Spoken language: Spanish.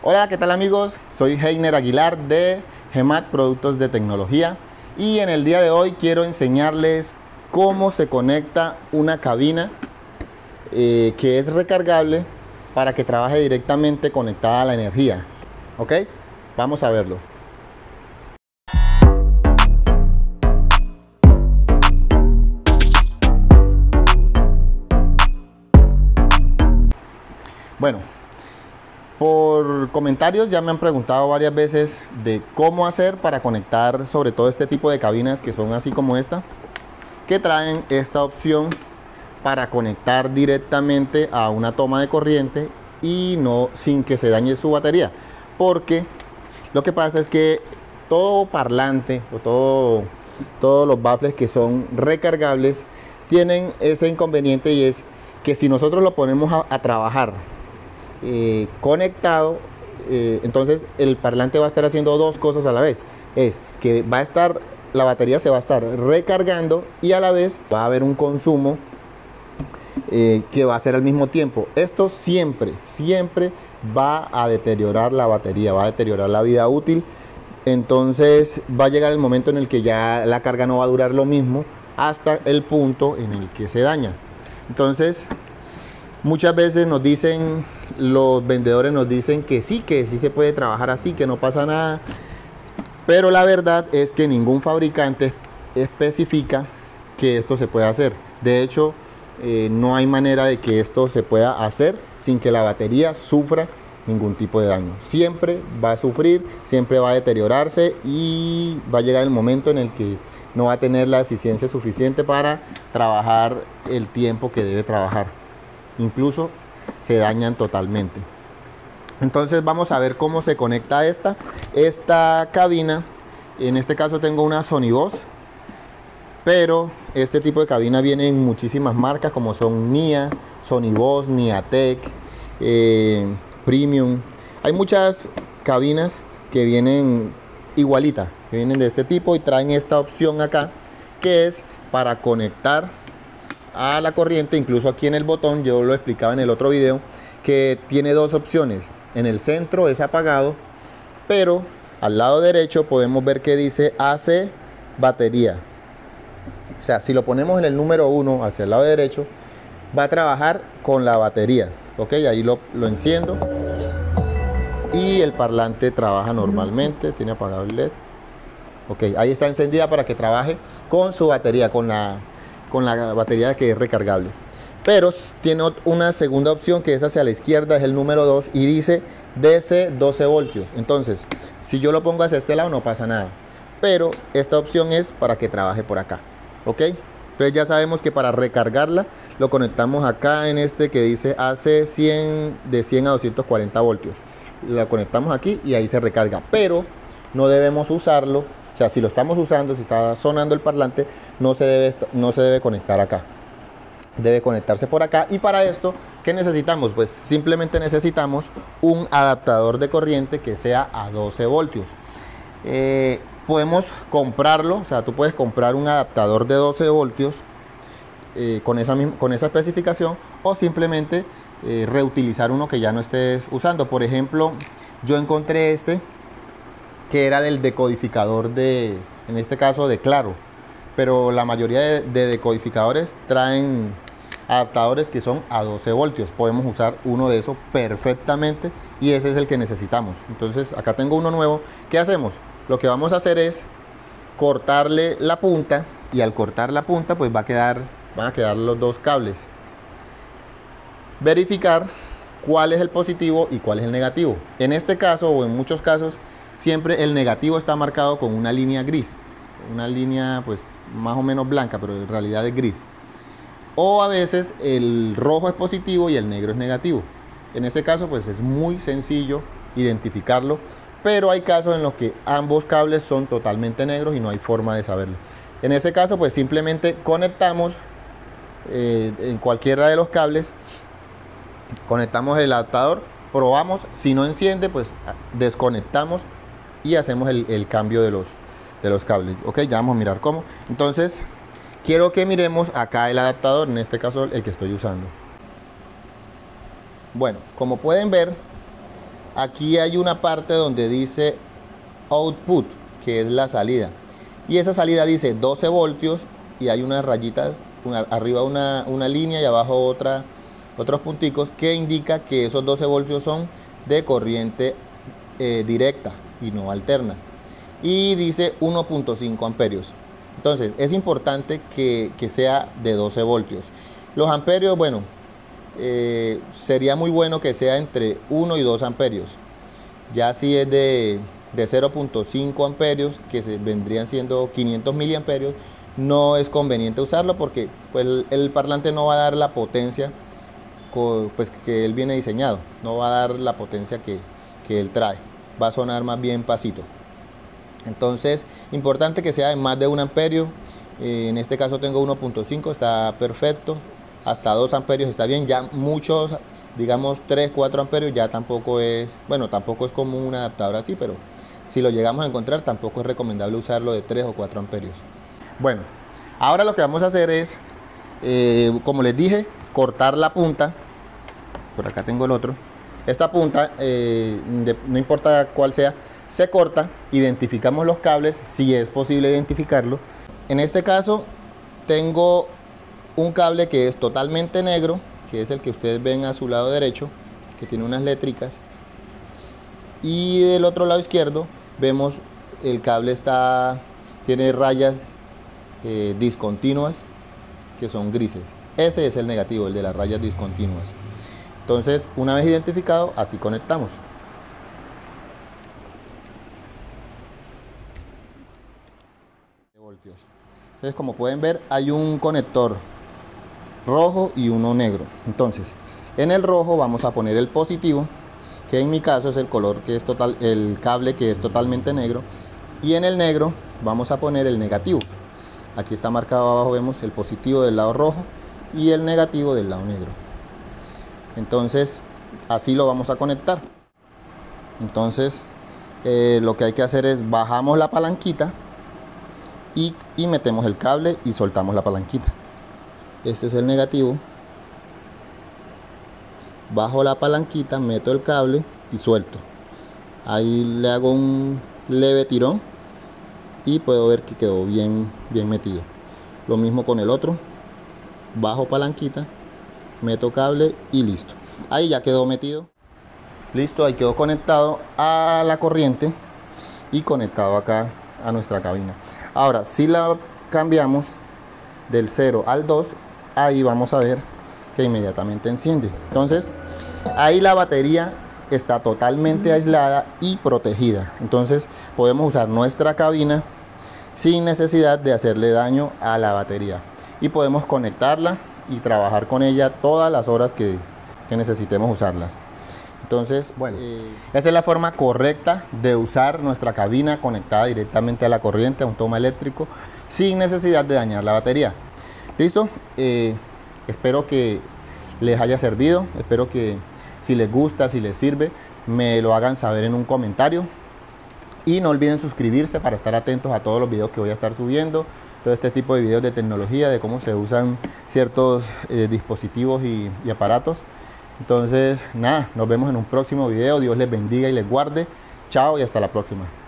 Hola, ¿qué tal amigos? Soy Heiner Aguilar de GEMAT Productos de Tecnología y en el día de hoy quiero enseñarles cómo se conecta una cabina que es recargable para que trabaje directamente conectada a la energía. ¿Ok? Vamos a verlo. Bueno, por comentarios ya me han preguntado varias veces de cómo hacer para conectar sobre todo este tipo de cabinas que son así como esta, que traen esta opción para conectar directamente a una toma de corriente y no sin que se dañe su batería, porque lo que pasa es que todo parlante o todos los baffles que son recargables tienen ese inconveniente, y es que si nosotros lo ponemos a trabajar conectado, entonces el parlante va a estar haciendo dos cosas a la vez. Es que la batería se va a estar recargando y a la vez va a haber un consumo que va a ser al mismo tiempo. Esto siempre va a deteriorar la batería, va a deteriorar la vida útil. Entonces va a llegar el momento en el que ya la carga no va a durar lo mismo hasta el punto en el que se daña. Entonces muchas veces nos dicen, los vendedores nos dicen que sí se puede trabajar así, que no pasa nada, pero la verdad es que ningún fabricante especifica que esto se pueda hacer. De hecho, no hay manera de que esto se pueda hacer sin que la batería sufra ningún tipo de daño. Siempre va a sufrir, siempre va a deteriorarse y va a llegar el momento en el que no va a tener la eficiencia suficiente para trabajar el tiempo que debe trabajar. Incluso se dañan totalmente. Entonces vamos a ver cómo se conecta esta cabina. En este caso tengo una Sonivoz, pero este tipo de cabina viene en muchísimas marcas como son Nia, Sonivoz, Niatec, Premium. Hay muchas cabinas que vienen igualitas, que vienen de este tipo y traen esta opción acá, que es para conectar a la corriente. Incluso aquí en el botón, yo lo explicaba en el otro video, que tiene dos opciones. En el centro es apagado, pero al lado derecho podemos ver que dice AC batería. O sea, si lo ponemos en el número 1 hacia el lado derecho, va a trabajar con la batería. Ok, ahí lo enciendo y el parlante trabaja normalmente. Tiene apagado el LED. Ok, ahí está encendida para que trabaje con su batería, con la batería que es recargable. Pero tiene una segunda opción que es hacia la izquierda, es el número 2 y dice DC 12 voltios. Entonces, si yo lo pongo hacia este lado no pasa nada, pero esta opción es para que trabaje por acá. Ok, entonces ya sabemos que para recargarla lo conectamos acá en este que dice AC 100, de 100 a 240 voltios. La conectamos aquí y ahí se recarga, pero no debemos usarlo. O sea, si lo estamos usando, si está sonando el parlante, no se debe conectar acá. Debe conectarse por acá. Y para esto, ¿qué necesitamos? Pues simplemente necesitamos un adaptador de corriente que sea a 12 voltios. Podemos comprarlo, o sea, tú puedes comprar un adaptador de 12 voltios con esa especificación, o simplemente reutilizar uno que ya no estés usando. Por ejemplo, yo encontré este que era del decodificador en este caso de Claro, pero la mayoría de decodificadores traen adaptadores que son a 12 voltios. Podemos usar uno de esos perfectamente y ese es el que necesitamos. Entonces acá tengo uno nuevo. ¿Qué hacemos? Lo que vamos a hacer es cortarle la punta, y al cortar la punta pues van a quedar los dos cables. Verificar cuál es el positivo y cuál es el negativo. En este caso, o en muchos casos, siempre el negativo está marcado con una línea gris, una línea pues más o menos blanca, pero en realidad es gris. O a veces el rojo es positivo y el negro es negativo. En este caso pues es muy sencillo identificarlo, pero hay casos en los que ambos cables son totalmente negros y no hay forma de saberlo. En ese caso pues simplemente conectamos en cualquiera de los cables, conectamos el adaptador, probamos, si no enciende pues desconectamos y hacemos el cambio de los cables. Ok, ya vamos a mirar cómo. Entonces quiero que miremos acá el adaptador, en este caso el que estoy usando. Bueno, como pueden ver, aquí hay una parte donde dice output, que es la salida, y esa salida dice 12 voltios y hay unas rayitas, arriba una línea y abajo otros punticos que indica que esos 12 voltios son de corriente directa y no alterna, y dice 1.5 amperios. Entonces es importante que sea de 12 voltios. Los amperios, bueno, sería muy bueno que sea entre 1 y 2 amperios. Ya si es de 0.5 amperios, que vendrían siendo 500 miliamperios, no es conveniente usarlo porque pues, el parlante no va a dar la potencia pues, que él viene diseñado, no va a dar la potencia que él trae, va a sonar más bien pasito. Entonces, importante que sea de más de 1 amperio, en este caso tengo 1.5, está perfecto, hasta 2 amperios está bien, ya muchos, digamos 3, 4 amperios ya tampoco es, bueno, tampoco es como un adaptador así, pero si lo llegamos a encontrar tampoco es recomendable usarlo de 3 o 4 amperios. Bueno, ahora lo que vamos a hacer es, como les dije, cortar la punta. Por acá tengo el otro. Esta punta, no importa cuál sea, se corta, identificamos los cables, si es posible identificarlo. En este caso tengo un cable que es totalmente negro, que es el que ustedes ven a su lado derecho, que tiene unas létricas, y del otro lado izquierdo vemos el cable tiene rayas discontinuas que son grises. Ese es el negativo, el de las rayas discontinuas. Entonces, una vez identificado, así conectamos. Entonces, como pueden ver, hay un conector rojo y uno negro. Entonces, en el rojo vamos a poner el positivo, que en mi caso es el color que es el cable que es totalmente negro, y en el negro vamos a poner el negativo. Aquí está marcado abajo, vemos el positivo del lado rojo y el negativo del lado negro. Entonces, así lo vamos a conectar. Entonces, lo que hay que hacer es bajamos la palanquita y metemos el cable y soltamos la palanquita. Este es el negativo. Bajo la palanquita, meto el cable y suelto. Ahí le hago un leve tirón y puedo ver que quedó bien metido. Lo mismo con el otro. Bajo palanquita, meto cable y listo. Ahí ya quedó metido. Listo, ahí quedó conectado a la corriente y conectado acá a nuestra cabina. Ahora, si la cambiamos del 0 al 2, ahí vamos a ver que inmediatamente enciende. Entonces, ahí la batería está totalmente aislada y protegida. Entonces, podemos usar nuestra cabina sin necesidad de hacerle daño a la batería. Y podemos conectarla y trabajar con ella todas las horas que necesitemos usarlas. Entonces, bueno, esa es la forma correcta de usar nuestra cabina conectada directamente a la corriente, a un toma eléctrico, sin necesidad de dañar la batería. ¿Listo? Espero que les haya servido, espero que si les gusta, si les sirve, me lo hagan saber en un comentario. Y no olviden suscribirse para estar atentos a todos los videos que voy a estar subiendo, todo este tipo de videos de tecnología, de cómo se usan ciertos dispositivos y aparatos. Entonces, nada, nos vemos en un próximo video. Dios les bendiga y les guarde. Chao y hasta la próxima.